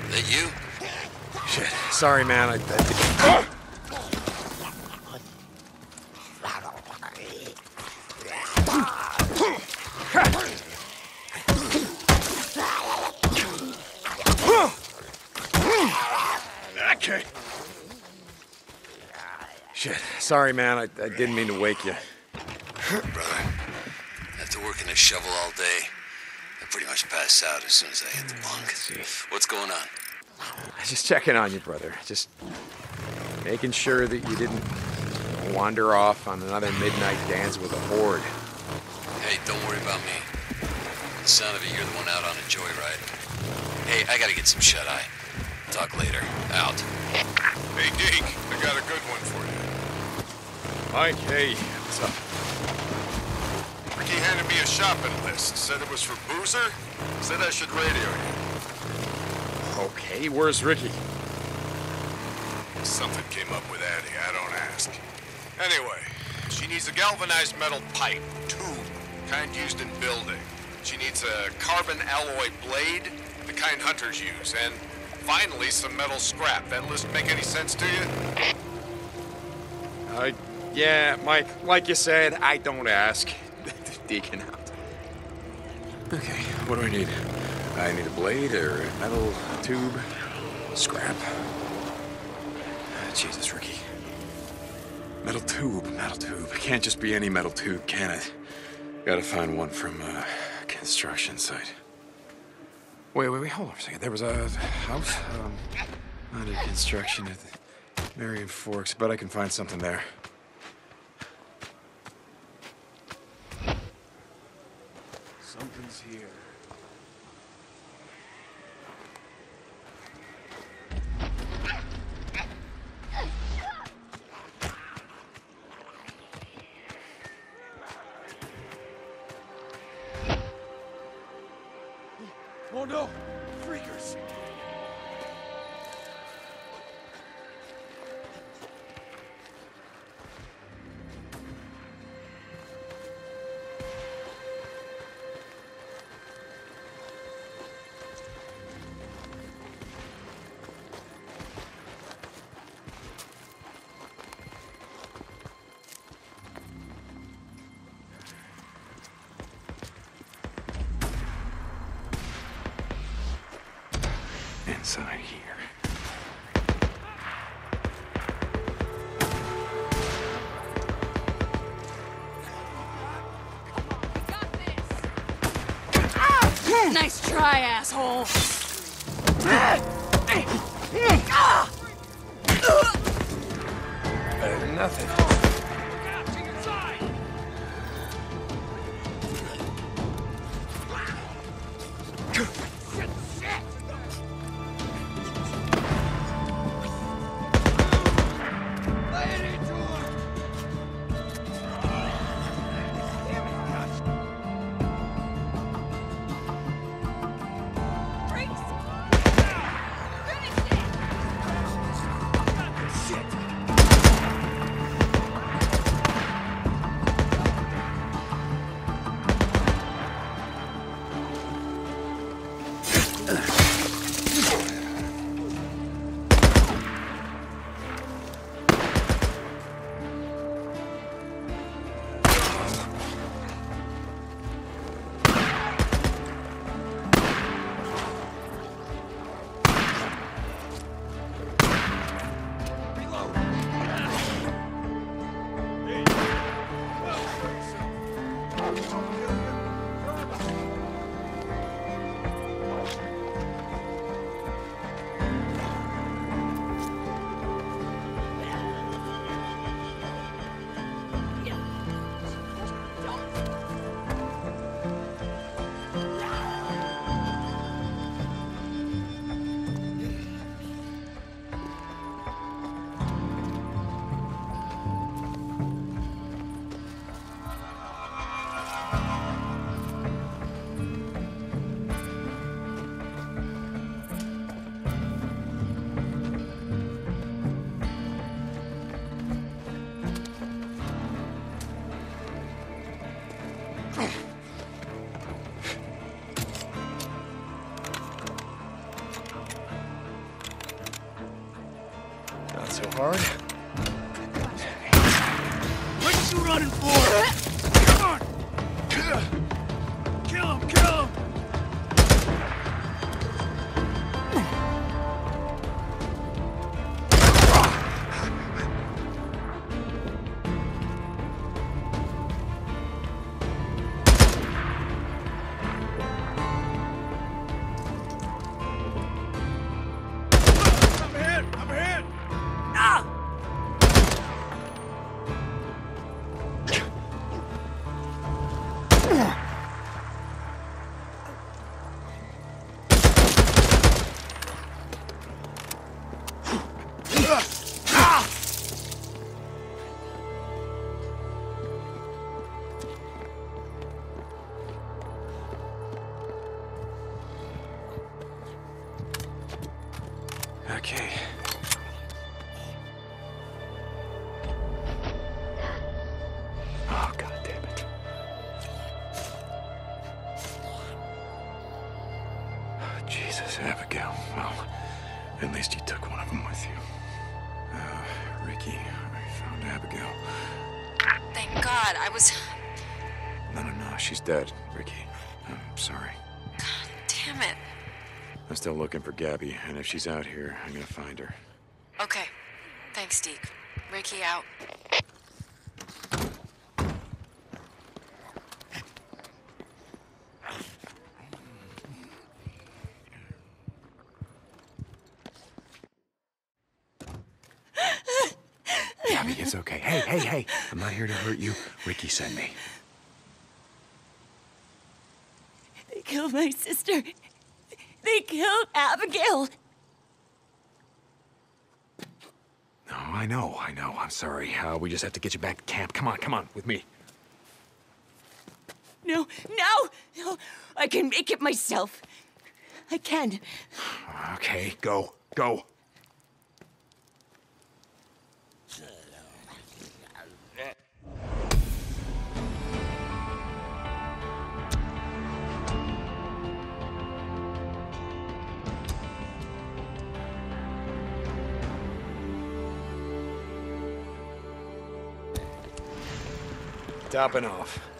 That you? Shit. Sorry, man. Okay. Shit. Sorry, man. I didn't mean to wake you. Brother, after working a shovel all day, I pretty much pass out as soon as I hit the bunk. What's going on? Just checking on you, brother. Just making sure that you didn't wander off on another midnight dance with a horde. Hey, don't worry about me. The sound of it, you're the one out on a joyride. Hey, I gotta get some shut-eye. Talk later. Out. Hey, Deke, I got a good one for you. Mike, hey, what's up? Ricky handed me a shopping list. Said it was for Boozer. Said I should radio you. Okay, where's Ricky? Something came up with Addie, I don't ask. Anyway, she needs a galvanized metal pipe, tube, kind used in building. She needs a carbon alloy blade, the kind hunters use, and finally some metal scrap. That list make any sense to you? Yeah, Mike, like you said, I don't ask. Deacon out. Okay, what do I need? I need a blade or a metal tube, scrap. Jesus, Ricky. Metal tube. It can't just be any metal tube, can it? Gotta find one from a construction site. Wait, hold on a second. There was a house under construction at Marion Forks, but I can find something there. Something's here. Oh no! Freakers! Inside here. Nice try, asshole. Nothing. hard. What you running for? Come on! Kill him! Kill him! I'm hit! Ah! Okay. Oh, God damn it. Oh, Jesus, Abigail. Well, at least you took one of them with you. Ricky, I found Abigail. Thank God, I was... No, she's dead, Ricky. I'm sorry. Damn it. I'm still looking for Gabby, and if she's out here, I'm gonna find her. Okay. Thanks, Deke. Ricky out. Gabby, it's okay. Hey. I'm not here to hurt you. Ricky sent me. They killed my sister. They killed Abigail. No, I know. I'm sorry. We just have to get you back to camp. Come on, with me. No. I can make it myself. I can. Okay, go. Topping off.